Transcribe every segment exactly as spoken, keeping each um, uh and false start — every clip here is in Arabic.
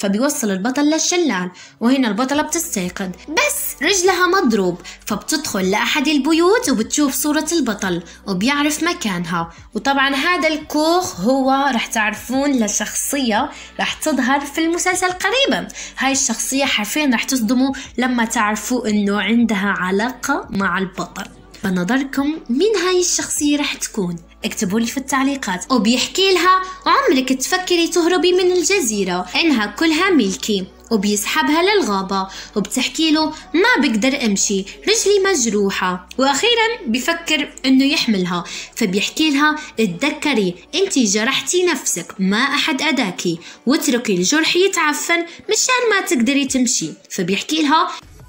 فبيوصل البطل للشلال، وهنا البطلة بتستيقظ بس رجلها مضروب، فبتدخل لأحد البيوت وبتشوف صورة البطل وبيعرف مكانها. وطبعا هذا الكوخ هو رح تعرفون لشخصية رح تظهر في المسلسل قريبا. هاي الشخصية حرفيا رح تصدموا لما تعرفوا انه عندها علاقة مع البطل. بنظركم مين هاي الشخصية رح تكون؟ اكتبوا لي في التعليقات. وبيحكي لها عمرك تفكري تهربي من الجزيرة، إنها كلها ملكي، وبيسحبها للغابة وبتحكي له ما بقدر امشي، رجلي مجروحة. واخيرا بفكر انه يحملها، فبيحكي لها اتذكري انتي جرحتي نفسك، ما احد اداكي، واتركي الجرح يتعفن مشان ما تقدري تمشي. فبيحكي لها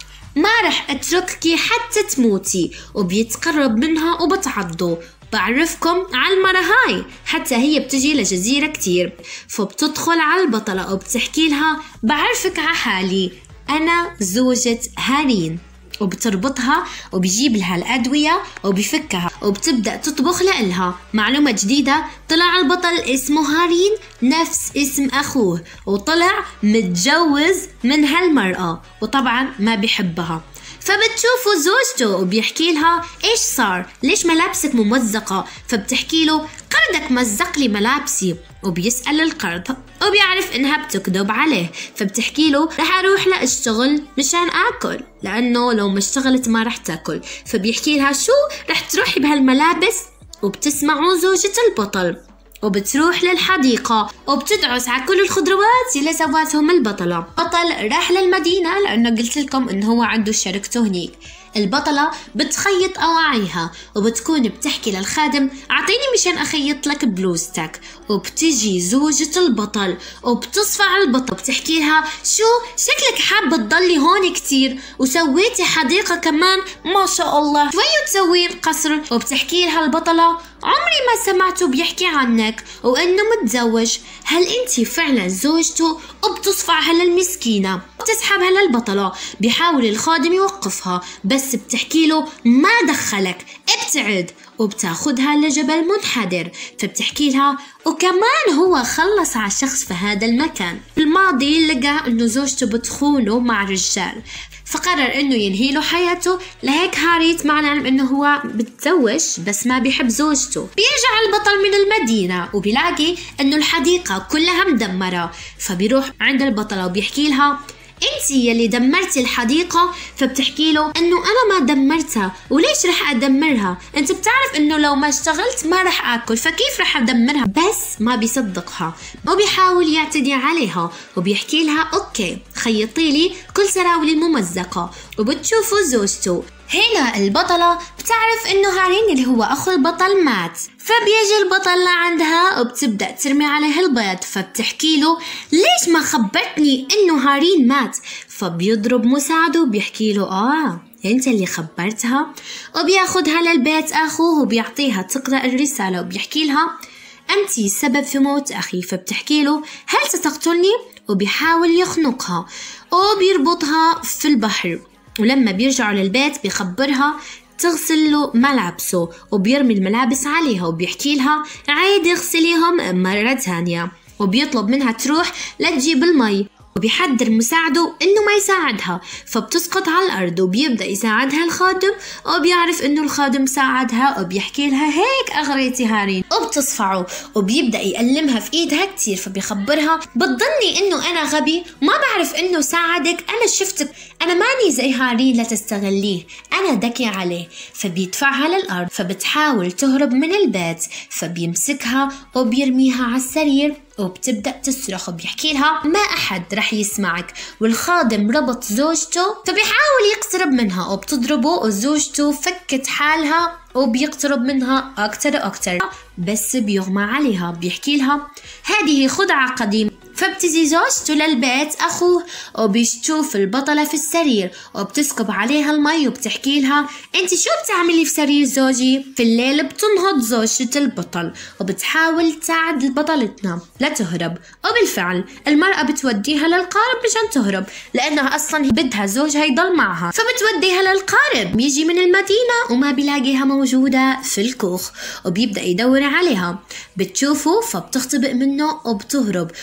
ما رح اترككي حتى تموتي، وبيتقرب منها وبتعضه. بعرفكم على المرة هاي حتى هي بتجي لجزيرة كتير، فبتدخل على البطلة وبتحكي لها بعرفك على حالي، أنا زوجة هارين، وبتربطها وبيجيب لها الأدوية وبيفكها وبتبدأ تطبخ لإلها. معلومة جديدة، طلع البطل اسمه هارين نفس اسم أخوه، وطلع متجوز من هالمرأة وطبعا ما بيحبها. فبتشوفوا زوجته وبيحكي لها ايش صار؟ ليش ملابسك ممزقة؟ فبتحكي له قردك مزق لي ملابسي. وبيسأل القرد وبيعرف انها بتكذب عليه، فبتحكي له رح اروح لاشتغل مشان اكل، لانه لو ما اشتغلت ما رح تاكل. فبيحكي لها شو رح تروحي بهالملابس؟ وبتسمعوا زوجة البطل وبتروح للحديقة وبتدعس على كل الخضروات اللي سواتهم البطلة. البطل راح للمدينة لأنه قلت لكم إنه هو عنده شركته هنيك. البطلة بتخيط أواعيها وبتكون بتحكي للخادم أعطيني مشان أخيط لك بلوزتك. وبتجي زوجة البطل وبتصفى على البطل، بتحكي لها شو شكلك حابة تضلي هون كتير وسويتي حديقة كمان ما شاء الله، شوي تسوين قصر. وبتحكي لها البطلة عمري ما سمعته بيحكي عنك وإنه متزوج، هل أنتي فعلا زوجته؟ وبتصفعها للمسكينة وبتسحبها للبطلة. بيحاول الخادم يوقفها بس بتحكي له ما دخلك ابتعد، وبتاخدها لجبل منحدر. فبتحكي لها وكمان هو خلص على شخص في هذا المكان. في الماضي لقى انه زوجته بتخونه مع رجال، فقرر انه ينهي له حياته. لهيك هاريت مع العلم انه هو بتزوج بس ما بيحب زوجته. بيرجع البطل من المدينة وبيلاقي انه الحديقة كلها مدمرة، فبيروح عند البطلة وبيحكي لها انتي يلي دمرتي الحديقة. فبتحكي له انه انا ما دمرتها، وليش رح ادمرها؟ انت بتعرف انه لو ما اشتغلت ما رح اكل، فكيف رح ادمرها؟ بس ما بيصدقها وبيحاول يعتدي عليها وبيحكي لها اوكي خيطي لي كل سراولي الممزقة. وبتشوفوا زوجته. هنا البطلة بتعرف انه هارين اللي هو اخو البطل مات، فبيجي البطل لعندها وبتبدأ ترمي عليه البيض. فبتحكي له ليش ما خبرتني انه هارين مات؟ فبيضرب مساعده وبيحكي له اه انت اللي خبرتها. وبياخدها للبيت اخوه وبيعطيها تقرأ الرسالة وبيحكي لها انتي السبب في موت اخي. فبتحكي له هل ستقتلني؟ وبيحاول يخنقها وبيربطها في البحر. ولما بيرجعوا للبيت بيخبرها تغسل له ملابسه وبيرمي الملابس عليها وبيحكي لها عادي اغسليهم مرة ثانية. وبيطلب منها تروح لتجيب المي وبيحذر مساعده انه ما يساعدها، فبتسقط على الارض وبيبدأ يساعدها الخادم وبيعرف انه الخادم ساعدها وبيحكي لها هيك اغريتي هارين. وبتصفعه وبيبدأ يألمها في ايدها كتير، فبيخبرها بتظني انه انا غبي ما بعرف انه ساعدك؟ انا شفتك، انا ماني زي هارين لا تستغليه، انا ذكي عليه. فبيدفعها للارض، فبتحاول تهرب من البيت، فبيمسكها وبيرميها على السرير وبتبدأ تصرخ وبيحكي لها ما أحد رح يسمعك. والخادم ربط زوجته فبيحاول يقترب منها وبتضربه، وزوجته فكت حالها وبيقترب منها أكتر أكتر بس بيغمى عليها. بيحكي لها هذه خدعة قديمة. فبتجي زوجته للبيت أخوه وبيشوف البطلة في السرير وبتسكب عليها المي وبتحكي لها انت شو بتعملي في سرير زوجي؟ في الليل بتنهض زوجة البطل وبتحاول تساعد بطلتنا لتهرب، وبالفعل المرأة بتوديها للقارب مشان تهرب لأنها أصلا بدها زوجها يضل معها. فبتوديها للقارب، بيجي من المدينة وما بيلاقيها موجودة في الكوخ وبيبدأ يدور عليها. بتشوفه فبتختبئ منه وبتهرب، وبيشوف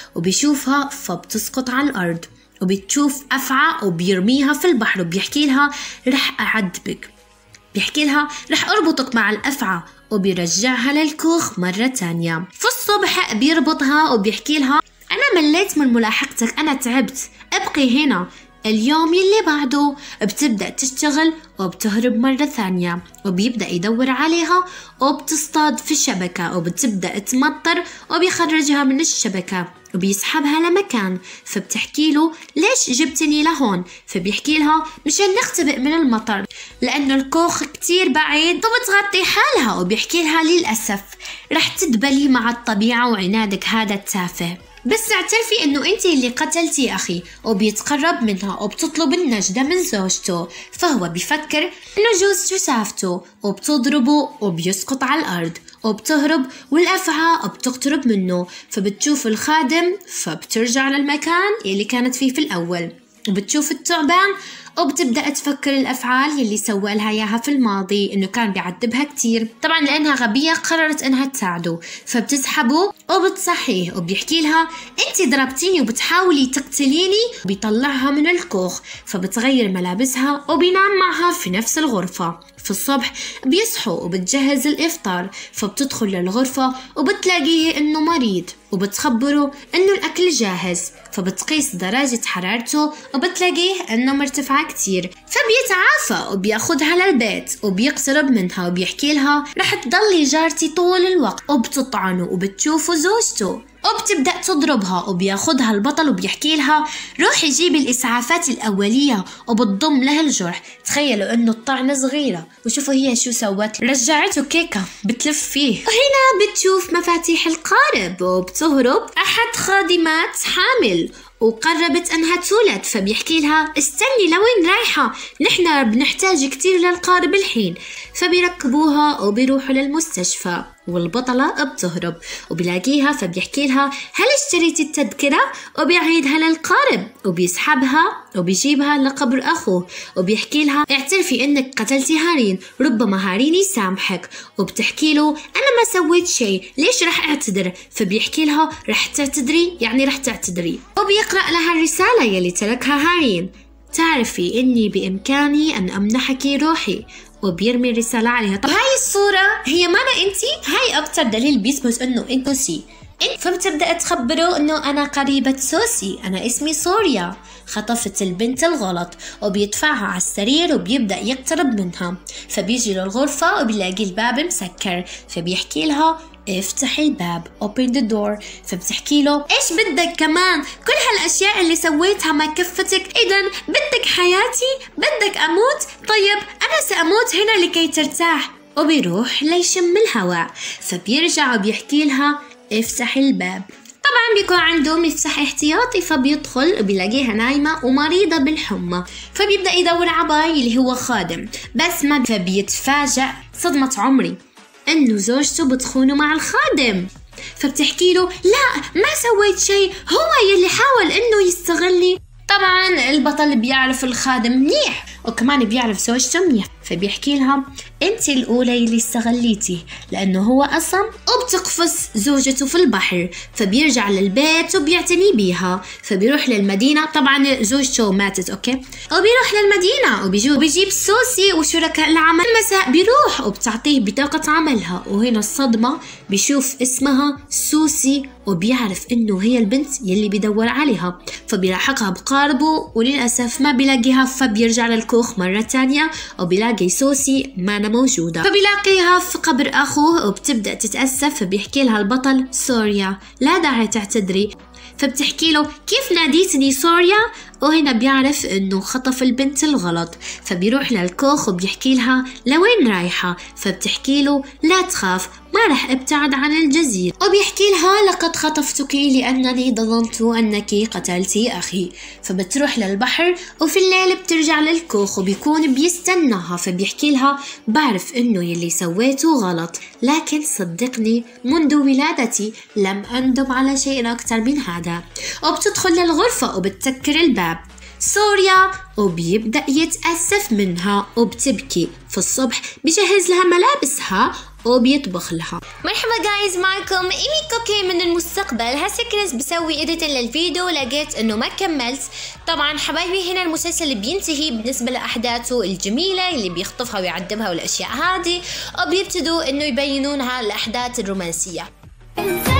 وبتشوفها فبتسقط على الأرض، وبتشوف أفعى وبيرميها في البحر وبيحكي لها رح أعذبك، بيحكي لها رح أربطك مع الأفعى وبيرجعها للكوخ مرة تانية. في الصبح بيربطها وبيحكي لها أنا مليت من ملاحقتك، أنا تعبت، ابقي هنا. اليوم يلي بعده بتبدأ تشتغل وبتهرب مرة ثانية وبيبدأ يدور عليها وبتصطاد في الشبكة وبتبدأ تمطر وبيخرجها من الشبكة وبيسحبها لمكان. فبتحكي له ليش جبتني لهون؟ فبيحكي لها مشان نختبئ من المطر لأنه الكوخ كتير بعيد وبتغطي حالها. وبيحكي لها للأسف رح تدبلي مع الطبيعة وعنادك هذا التافه، بس اعترفي انه انتي اللي قتلتي اخي. وبيتقرب منها وبتطلب النجدة من زوجته، فهو بيفكر انه جوزته سافته وبتضربه وبيسقط على الارض وبتهرب والافعى بتقترب منه. فبتشوف الخادم فبترجع للمكان اللي كانت فيه في الاول وبتشوف الثعبان وبتبدأ تفكر الأفعال يلي سوى لها إياها في الماضي إنه كان بيعذبها كتير. طبعا لأنها غبية قررت إنها تساعده، فبتسحبه وبتصحيه وبيحكي لها أنتي ضربتيني وبتحاولي تقتليني. بيطلعها من الكوخ فبتغير ملابسها وبينام معها في نفس الغرفة. في الصبح بيصحوا وبتجهز الإفطار، فبتدخل للغرفة وبتلاقيه إنه مريض وبتخبره إنه الأكل جاهز. فبتقيس درجة حرارته وبتلاقيه إنه مرتفعة كتير، فبيتعافى وبياخدها للبيت وبيقترب منها وبيحكي لها رح تضلي جارتي طول الوقت. وبتطعنه وبتشوفه زوجته وبتبدأ تضربها وبياخدها البطل وبيحكي لها روحي جيبي الإسعافات الأولية وبتضم لها الجرح. تخيلوا إنه الطعنة صغيرة وشوفوا هي شو سوت، رجعته كيكة بتلف فيه. وهنا بتشوف مفاتيح القارب وبتهرب أحد خادمات حامل وقربت أنها تولد، فبيحكي لها استني لوين رايحة؟ نحنا بنحتاج كتير للقارب الحين. فبيركبوها وبيروحوا للمستشفى والبطلة بتهرب وبيلاقيها فبيحكي لها هل اشتريتي التذكرة؟ وبيعيدها للقارب وبيسحبها وبيجيبها لقبر أخوه وبيحكي لها اعترفي إنك قتلتي هارين، ربما هارين يسامحك. وبتحكي له أنا ما سويت شيء، ليش رح أعتذر؟ فبيحكي لها رح تعتذري يعني رح تعتذري. وبيقرأ لها الرسالة يلي تركها هارين، تعرفي إني بإمكاني أن أمنحك روحي، وبيرمي الرسالة عليها. طب هاي الصورة هي مانا انتي؟ هاي أكتر دليل بيثبت إنه انتو سي. فبتبدأ تخبره إنه أنا قريبة سوسي، أنا اسمي سوريا، خطفت البنت الغلط. وبيدفعها على السرير وبيبدأ يقترب منها، فبيجي للغرفة وبيلاقي الباب مسكر، فبيحكي لها افتح الباب open the door. فبتحكي له ايش بدك كمان؟ كل هالاشياء اللي سويتها ما كفتك؟ اذا بدك حياتي؟ بدك اموت؟ طيب انا ساموت هنا لكي ترتاح. وبيروح ليشم الهواء، فبيرجع وبيحكي لها افتح الباب. طبعا بيكون عنده مفتاح احتياطي، فبيدخل وبيلاقيها نايمة ومريضة بالحمى، فبيبدأ يدور عباي اللي هو خادم بس ما. فبيتفاجأ صدمة عمري انه زوجته بتخونه مع الخادم. فبتحكي له لا ما سويت شيء، هو يلي حاول انه يستغلني. طبعا البطل بيعرف الخادم منيح وكمان بيعرف زوجته منيح، فبيحكي لها انت الاولى اللي استغليتي لانه هو اصلا. وبتقفز زوجته في البحر، فبيرجع للبيت وبيعتني بيها. فبيروح للمدينه، طبعا زوجته ماتت اوكي، وبيروح للمدينه وبيجيب بيجيب سوسي وشركاء العمل. المساء بيروح وبتعطيه بطاقه عملها، وهنا الصدمه بيشوف اسمها سوسي وبيعرف انه هي البنت يلي بيدور عليها. فبيلاحقها بقاربه وللاسف ما بيلاقيها، فبيرجع للكوخ مره تانية وبيلاقي سوسي ما أنا موجودة. فبيلاقيها في قبر أخوه وبتبدأ تتأسف، فبيحكي لها البطل سوريا لا داعي تعتذري. فبتحكي له كيف ناديتني سوريا؟ وهنا بيعرف انه خطف البنت الغلط، فبيروح للكوخ وبيحكي لها لوين رايحة؟ فبتحكي له لا تخاف ما رح ابتعد عن الجزيرة. وبيحكي لها لقد خطفتك لأنني ظننت أنك قتلتي أخي. فبتروح للبحر وفي الليل بترجع للكوخ وبيكون بيستناها، فبيحكي لها بعرف انه يلي سويته غلط، لكن صدقني منذ ولادتي لم أندم على شيء أكثر من هذا. وبتدخل للغرفة وبتسكر الباب سوريا وبيبدأ يتأسف منها وبتبكي. في الصبح بجهز لها ملابسها وبيطبخ لها. مرحبا جايز، معكم إيمي كوكي من المستقبل. هسه كنت بسوي إيديتنج للفيديو لقيت إنه ما كملت. طبعا حبايبي هنا المسلسل بينتهي بالنسبة لأحداثه الجميلة اللي بيخطفها ويعذبها والأشياء هذه، وبيبتدوا إنه يبينونها الأحداث الرومانسية.